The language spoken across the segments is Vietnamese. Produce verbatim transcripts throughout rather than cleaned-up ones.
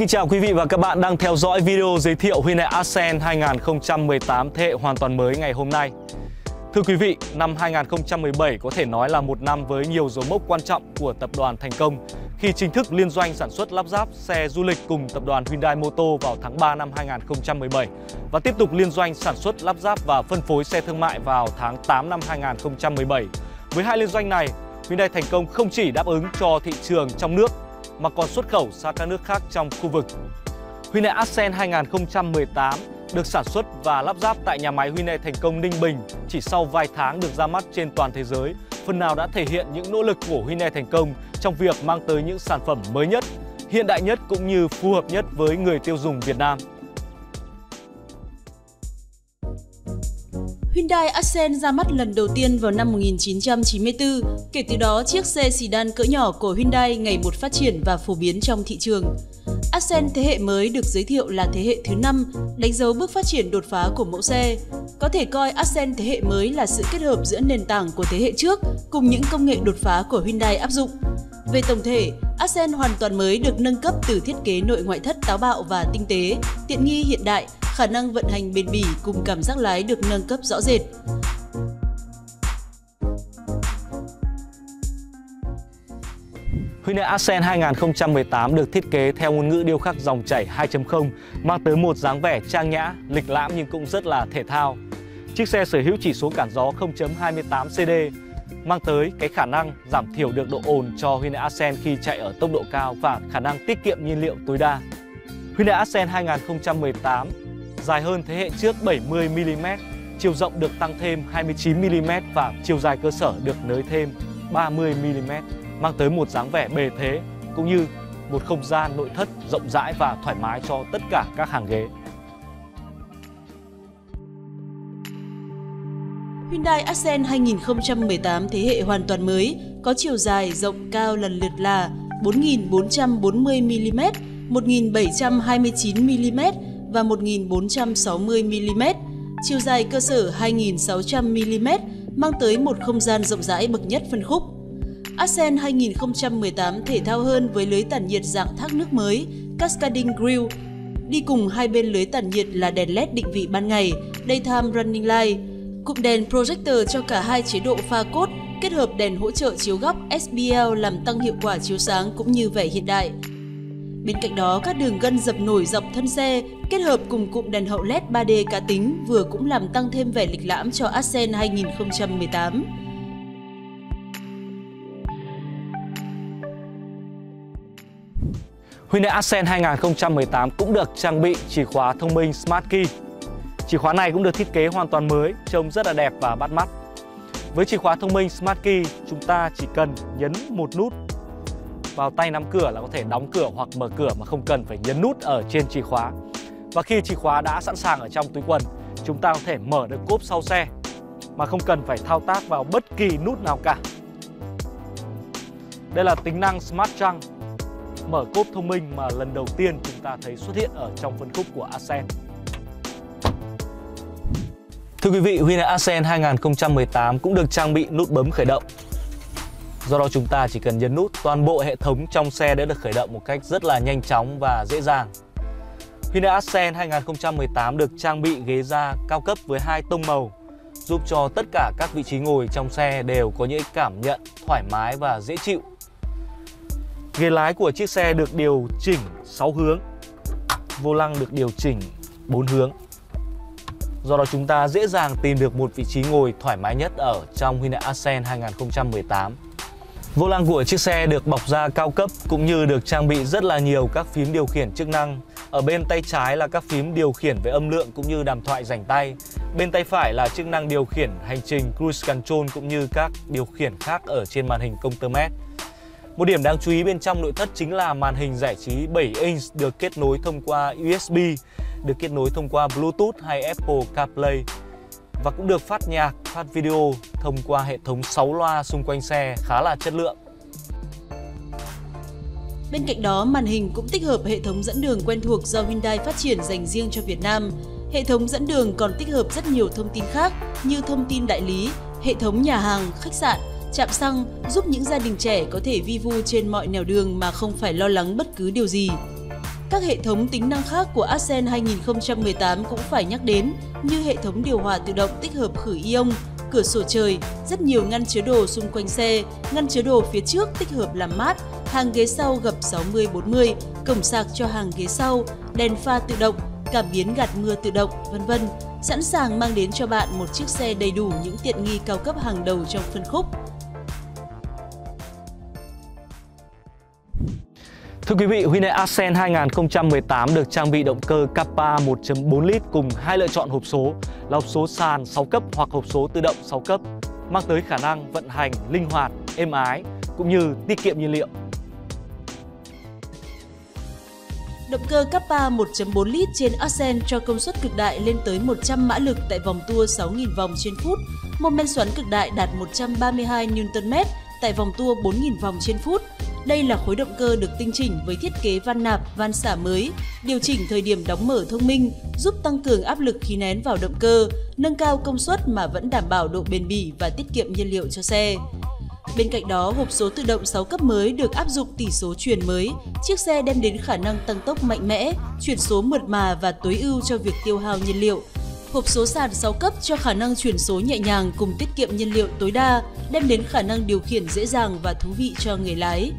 Xin chào quý vị và các bạn đang theo dõi video giới thiệu Hyundai Accent hai nghìn không trăm mười tám thế hệ hoàn toàn mới ngày hôm nay. Thưa quý vị, năm hai nghìn không trăm mười bảy có thể nói là một năm với nhiều dấu mốc quan trọng của tập đoàn thành công khi chính thức liên doanh sản xuất lắp ráp xe du lịch cùng tập đoàn Hyundai Motor vào tháng ba năm hai nghìn không trăm mười bảy và tiếp tục liên doanh sản xuất lắp ráp và phân phối xe thương mại vào tháng tám năm hai nghìn không trăm mười bảy. Với hai liên doanh này, Hyundai thành công không chỉ đáp ứng cho thị trường trong nước mà còn xuất khẩu sang các nước khác trong khu vực. Hyundai Accent hai nghìn không trăm mười tám được sản xuất và lắp ráp tại nhà máy Hyundai Thành Công Ninh Bình chỉ sau vài tháng được ra mắt trên toàn thế giới, phần nào đã thể hiện những nỗ lực của Hyundai Thành Công trong việc mang tới những sản phẩm mới nhất, hiện đại nhất cũng như phù hợp nhất với người tiêu dùng Việt Nam. Hyundai Accent ra mắt lần đầu tiên vào năm một nghìn chín trăm chín mươi tư, kể từ đó chiếc xe sedan cỡ nhỏ của Hyundai ngày một phát triển và phổ biến trong thị trường. Accent thế hệ mới được giới thiệu là thế hệ thứ năm, đánh dấu bước phát triển đột phá của mẫu xe. Có thể coi Accent thế hệ mới là sự kết hợp giữa nền tảng của thế hệ trước cùng những công nghệ đột phá của Hyundai áp dụng. Về tổng thể, Accent hoàn toàn mới được nâng cấp từ thiết kế nội ngoại thất táo bạo và tinh tế, tiện nghi hiện đại, khả năng vận hành bền bỉ cùng cảm giác lái được nâng cấp rõ rệt. Hyundai Accent hai nghìn không trăm mười tám được thiết kế theo ngôn ngữ điêu khắc dòng chảy hai chấm không, mang tới một dáng vẻ trang nhã, lịch lãm nhưng cũng rất là thể thao. Chiếc xe sở hữu chỉ số cản gió không phẩy hai mươi tám xê đê, mang tới cái khả năng giảm thiểu được độ ồn cho Hyundai Accent khi chạy ở tốc độ cao và khả năng tiết kiệm nhiên liệu tối đa. Hyundai Accent hai nghìn không trăm mười tám dài hơn thế hệ trước bảy mươi mi li mét, chiều rộng được tăng thêm hai mươi chín mi li mét và chiều dài cơ sở được nới thêm ba mươi mi li mét, mang tới một dáng vẻ bề thế cũng như một không gian nội thất rộng rãi và thoải mái cho tất cả các hàng ghế. Hyundai Accent hai nghìn không trăm mười tám thế hệ hoàn toàn mới có chiều dài rộng cao lần lượt là bốn nghìn bốn trăm bốn mươi mi li mét, một nghìn bảy trăm hai mươi chín mi li mét và một nghìn bốn trăm sáu mươi mi li mét, chiều dài cơ sở hai nghìn sáu trăm mi li mét, mang tới một không gian rộng rãi bậc nhất phân khúc. Accent hai nghìn không trăm mười tám thể thao hơn với lưới tản nhiệt dạng thác nước mới, Cascading Grille. Đi cùng hai bên lưới tản nhiệt là đèn led định vị ban ngày, Daytime Running Light, cụm đèn projector cho cả hai chế độ pha cốt, kết hợp đèn hỗ trợ chiếu góc ét bê lờ làm tăng hiệu quả chiếu sáng cũng như vẻ hiện đại. Bên cạnh đó, các đường gân dập nổi dọc thân xe kết hợp cùng cụm đèn hậu led ba D cá tính vừa cũng làm tăng thêm vẻ lịch lãm cho Accent hai nghìn không trăm mười tám. Hyundai Accent hai nghìn không trăm mười tám cũng được trang bị chìa khóa thông minh Smart Key. Chìa khóa này cũng được thiết kế hoàn toàn mới, trông rất là đẹp và bắt mắt. Với chìa khóa thông minh Smart Key, chúng ta chỉ cần nhấn một nút vào tay nắm cửa là có thể đóng cửa hoặc mở cửa mà không cần phải nhấn nút ở trên chìa khóa. Và khi chìa khóa đã sẵn sàng ở trong túi quần, chúng ta có thể mở được cốp sau xe mà không cần phải thao tác vào bất kỳ nút nào cả. Đây là tính năng Smart Trunk, mở cốp thông minh mà lần đầu tiên chúng ta thấy xuất hiện ở trong phân khúc của Accent. Thưa quý vị, Hyundai Accent hai nghìn không trăm mười tám cũng được trang bị nút bấm khởi động. Do đó chúng ta chỉ cần nhấn nút, toàn bộ hệ thống trong xe đã được khởi động một cách rất là nhanh chóng và dễ dàng. Hyundai Accent hai nghìn không trăm mười tám được trang bị ghế da cao cấp với hai tông màu, giúp cho tất cả các vị trí ngồi trong xe đều có những cảm nhận thoải mái và dễ chịu. Ghế lái của chiếc xe được điều chỉnh sáu hướng, vô lăng được điều chỉnh bốn hướng. Do đó chúng ta dễ dàng tìm được một vị trí ngồi thoải mái nhất ở trong Hyundai Accent hai nghìn không trăm mười tám. Vô lăng của chiếc xe được bọc da cao cấp cũng như được trang bị rất là nhiều các phím điều khiển chức năng. Ở bên tay trái là các phím điều khiển về âm lượng cũng như đàm thoại rảnh tay. Bên tay phải là chức năng điều khiển hành trình Cruise Control cũng như các điều khiển khác ở trên màn hình công tơ mét. Một điểm đáng chú ý bên trong nội thất chính là màn hình giải trí bảy inch được kết nối thông qua u ét bê, được kết nối thông qua Bluetooth hay Apple CarPlay và cũng được phát nhạc, phát video thông qua hệ thống sáu loa xung quanh xe khá là chất lượng. Bên cạnh đó, màn hình cũng tích hợp hệ thống dẫn đường quen thuộc do Hyundai phát triển dành riêng cho Việt Nam. Hệ thống dẫn đường còn tích hợp rất nhiều thông tin khác như thông tin đại lý, hệ thống nhà hàng, khách sạn, trạm xăng, giúp những gia đình trẻ có thể vi vu trên mọi nẻo đường mà không phải lo lắng bất cứ điều gì. Các hệ thống tính năng khác của Accent hai nghìn không trăm mười tám cũng phải nhắc đến như hệ thống điều hòa tự động tích hợp khử ion, cửa sổ trời, rất nhiều ngăn chứa đồ xung quanh xe, ngăn chứa đồ phía trước tích hợp làm mát, hàng ghế sau gập sáu mươi bốn mươi, cổng sạc cho hàng ghế sau, đèn pha tự động, cảm biến gạt mưa tự động, vân vân, sẵn sàng mang đến cho bạn một chiếc xe đầy đủ những tiện nghi cao cấp hàng đầu trong phân khúc. Thưa quý vị, Hyundai Accent hai nghìn không trăm mười tám được trang bị động cơ Kappa một chấm bốn lít cùng hai lựa chọn hộp số là hộp số sàn sáu cấp hoặc hộp số tự động sáu cấp, mang tới khả năng vận hành linh hoạt, êm ái cũng như tiết kiệm nhiên liệu. Động cơ Kappa một chấm bốn lít trên Accent cho công suất cực đại lên tới một trăm mã lực tại vòng tua sáu nghìn vòng trên phút, mô men xoắn cực đại đạt một trăm ba mươi hai Newton mét tại vòng tua bốn nghìn vòng trên phút. Đây là khối động cơ được tinh chỉnh với thiết kế van nạp, van xả mới, điều chỉnh thời điểm đóng mở thông minh, giúp tăng cường áp lực khí nén vào động cơ, nâng cao công suất mà vẫn đảm bảo độ bền bỉ và tiết kiệm nhiên liệu cho xe. Bên cạnh đó, hộp số tự động sáu cấp mới được áp dụng tỷ số truyền mới. Chiếc xe đem đến khả năng tăng tốc mạnh mẽ, chuyển số mượt mà và tối ưu cho việc tiêu hao nhiên liệu. Hộp số sàn sáu cấp cho khả năng chuyển số nhẹ nhàng cùng tiết kiệm nhiên liệu tối đa, đem đến khả năng điều khiển dễ dàng và thú vị cho người lái.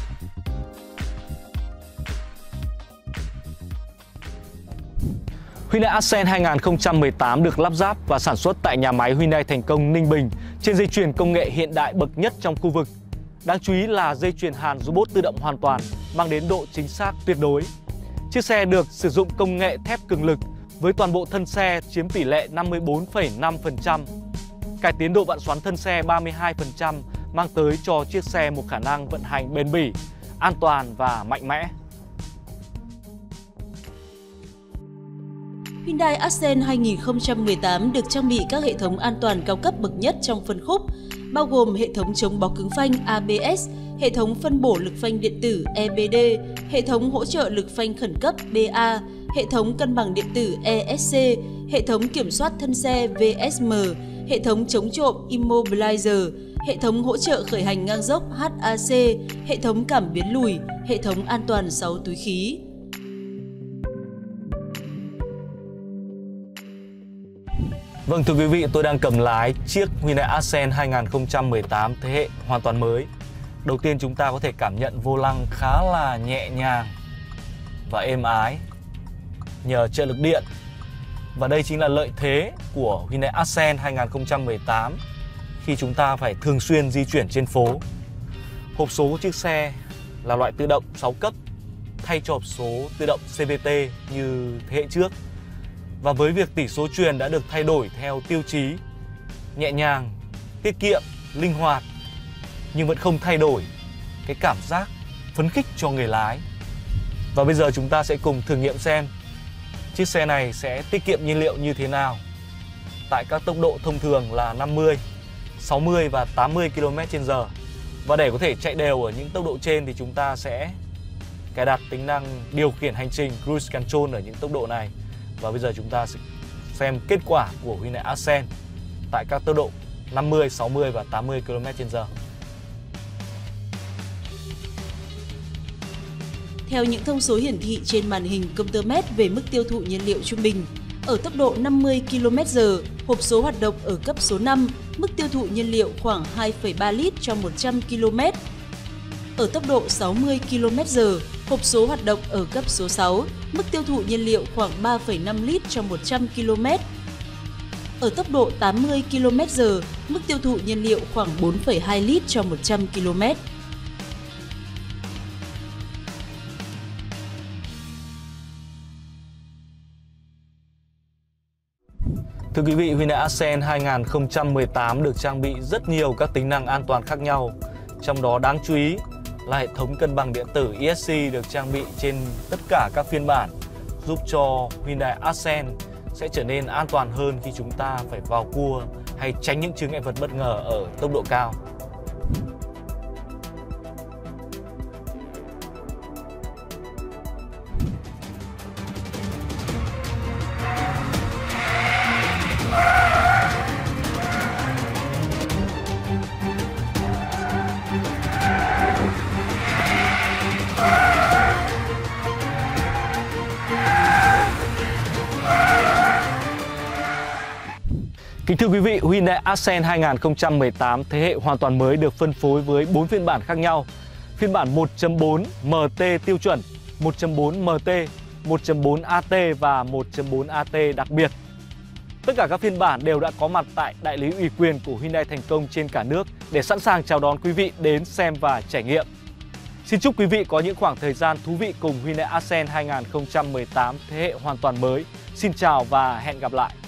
Hyundai Accent hai nghìn không trăm mười tám được lắp ráp và sản xuất tại nhà máy Hyundai Thành Công Ninh Bình trên dây chuyền công nghệ hiện đại bậc nhất trong khu vực. Đáng chú ý là dây chuyền hàn robot tự động hoàn toàn, mang đến độ chính xác tuyệt đối. Chiếc xe được sử dụng công nghệ thép cường lực với toàn bộ thân xe chiếm tỷ lệ năm mươi tư phẩy năm phần trăm. Cải tiến độ vặn xoắn thân xe ba mươi hai phần trăm mang tới cho chiếc xe một khả năng vận hành bền bỉ, an toàn và mạnh mẽ. Hyundai Accent hai nghìn không trăm mười tám được trang bị các hệ thống an toàn cao cấp bậc nhất trong phân khúc, bao gồm hệ thống chống bó cứng phanh A B S, hệ thống phân bổ lực phanh điện tử E B D, hệ thống hỗ trợ lực phanh khẩn cấp B A, hệ thống cân bằng điện tử E S C, hệ thống kiểm soát thân xe V S M, hệ thống chống trộm Immobilizer, hệ thống hỗ trợ khởi hành ngang dốc H A C, hệ thống cảm biến lùi, hệ thống an toàn sáu túi khí. Vâng, thưa quý vị, tôi đang cầm lái chiếc Hyundai Accent hai nghìn không trăm mười tám thế hệ hoàn toàn mới. Đầu tiên chúng ta có thể cảm nhận vô lăng khá là nhẹ nhàng và êm ái nhờ trợ lực điện. Và đây chính là lợi thế của Hyundai Accent hai nghìn không trăm mười tám khi chúng ta phải thường xuyên di chuyển trên phố. Hộp số của chiếc xe là loại tự động sáu cấp thay cho hộp số tự động C V T như thế hệ trước. Và với việc tỷ số truyền đã được thay đổi theo tiêu chí nhẹ nhàng, tiết kiệm, linh hoạt, nhưng vẫn không thay đổi cái cảm giác phấn khích cho người lái. Và bây giờ chúng ta sẽ cùng thử nghiệm xem chiếc xe này sẽ tiết kiệm nhiên liệu như thế nào tại các tốc độ thông thường là năm mươi, sáu mươi và tám mươi ki lô mét trên giờ. Và để có thể chạy đều ở những tốc độ trên thì chúng ta sẽ cài đặt tính năng điều khiển hành trình Cruise Control ở những tốc độ này. Và bây giờ chúng ta sẽ xem kết quả của Hyundai Accent tại các tốc độ năm mươi, sáu mươi và tám mươi ki lô mét trên giờ. Theo những thông số hiển thị trên màn hình công tơ mét về mức tiêu thụ nhiên liệu trung bình, ở tốc độ năm mươi ki lô mét giờ, hộp số hoạt động ở cấp số năm, mức tiêu thụ nhiên liệu khoảng hai phẩy ba lít cho một trăm ki lô mét. Ở tốc độ sáu mươi ki lô mét giờ, hộp số hoạt động ở cấp số sáu, mức tiêu thụ nhiên liệu khoảng ba phẩy năm lít cho một trăm ki lô mét. Ở tốc độ tám mươi ki lô mét giờ, mức tiêu thụ nhiên liệu khoảng bốn phẩy hai lít cho một trăm ki lô mét. Thưa quý vị, Hyundai Accent hai nghìn không trăm mười tám được trang bị rất nhiều các tính năng an toàn khác nhau. Trong đó đáng chú ý là hệ thống cân bằng điện tử E S C được trang bị trên tất cả các phiên bản, giúp cho Hyundai Accent sẽ trở nên an toàn hơn khi chúng ta phải vào cua hay tránh những chướng ngại vật bất ngờ ở tốc độ cao. Kính thưa quý vị, Hyundai Accent hai không một tám thế hệ hoàn toàn mới được phân phối với bốn phiên bản khác nhau. Phiên bản một chấm bốn em tê tiêu chuẩn, một chấm bốn em tê, một chấm bốn a tê và một chấm bốn a tê đặc biệt. Tất cả các phiên bản đều đã có mặt tại đại lý ủy quyền của Hyundai Thành Công trên cả nước để sẵn sàng chào đón quý vị đến xem và trải nghiệm. Xin chúc quý vị có những khoảng thời gian thú vị cùng Hyundai Accent hai không một tám thế hệ hoàn toàn mới. Xin chào và hẹn gặp lại!